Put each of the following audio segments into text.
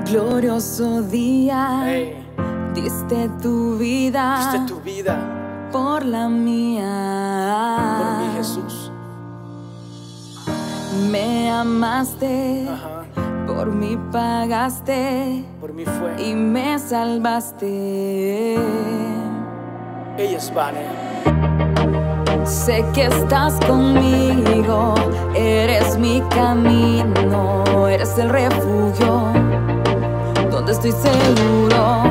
glorioso día, diste tu vida por la mía. Por mí, Jesús. Me amaste, por mí pagaste, por mí fue, y me salvaste. Ella es Vane. Sé que estás conmigo, eres mi camino, eres el refugio donde estoy seguro.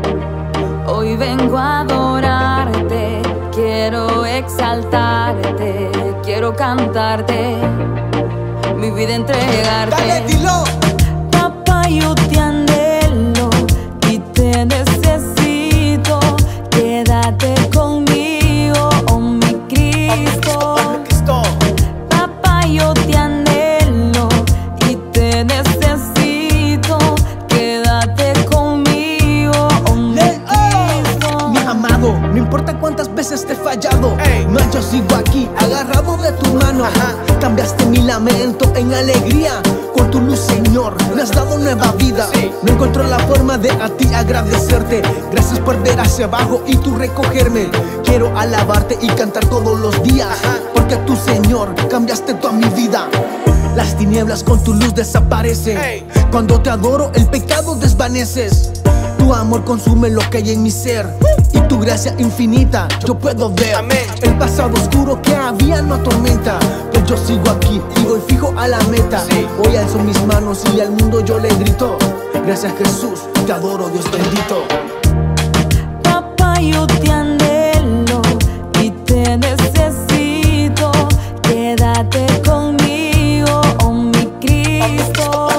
Hoy vengo a adorarte, quiero exaltarte, quiero cantarte, mi vida entregarte. Dale, dilo. Papá, yo te anhelo y te necesito, quédate conmigo, oh mi Cristo. Papá, yo te anhelo y te necesito, quédate conmigo, oh mi Cristo. Mi amado, no importa cuántas veces te he fallado, no, yo sigo aquí, agarrado de tu mano. Cambiaste mi lamento en alegría, con tu luz, Señor, me has dado nueva vida. No encuentro la forma de a ti agradecerte. Gracias por ver hacia abajo y tú recogerme. Quiero alabarte y cantar todos los días, porque tú, Señor, cambiaste toda mi vida. Las tinieblas con tu luz desaparecen. Cuando te adoro, el pecado desvaneces. Tu amor consume lo que hay en mi ser, y tu gracia infinita yo puedo ver. El pasado oscuro que había no atormenta, pues yo sigo aquí y voy fijo a la meta. Hoy alzo mis manos y al mundo yo le grito: gracias, Jesús, te adoro, Dios bendito. Papá, yo te anhelo y te necesito, quédate conmigo, oh mi Cristo.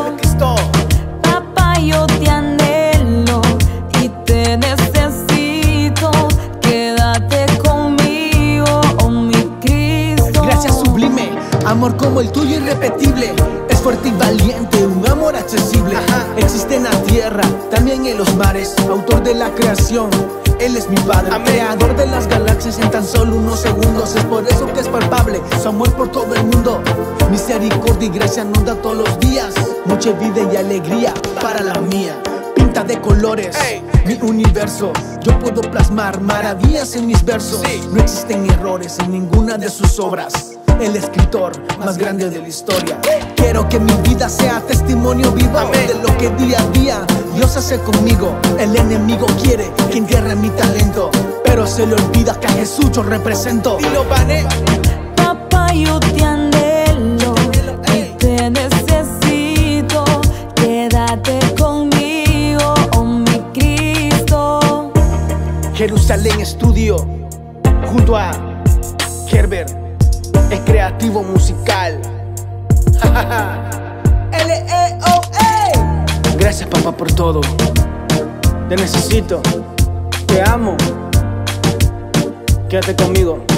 Papá, yo te anhelo y te necesito, quédate conmigo, oh mi Cristo. Gracias sublime, amor como el tuyo irrepetible. Es fuerte y valiente, un amor accesible. Existe en la tierra, también en los mares. Autor de la creación, Él es mi Padre. Creador de las galaxias en tan solo unos segundos. Es por eso que es palpable su amor por todo el mundo. Misericordia y gracia nos da todos los días, mucha vida y alegría para la mía. Pinta de colores mi universo, yo puedo plasmar maravillas en mis versos. No existen errores en ninguna de sus obras. El escritor más grande de la historia. Quiero que mi vida sea testimonio vivo de lo que día a día Dios hace conmigo. El enemigo quiere que entierre mi talento, pero se le olvida que a Jesús yo represento. Dilo, Vane. Papá, yo te anhelo y te necesito, quédate conmigo, oh mi Cristo. Jerusalén Estudio, junto a Herbert, el creativo musical. Gracias, papá, por todo. Te necesito, te amo. Quédate conmigo.